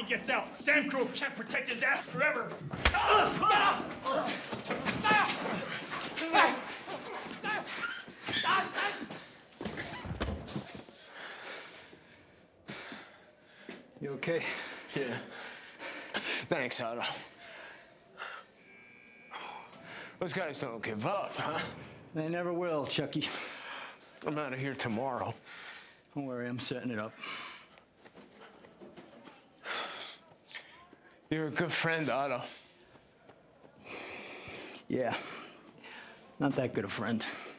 he gets out, Sam Crow can't protect his ass forever. You okay? Yeah. Thanks, Otto. Those guys don't give up, huh? They never will, Chucky. I'm out of here tomorrow. Don't worry, I'm setting it up. You're a good friend, Otto. Yeah. Not that good a friend.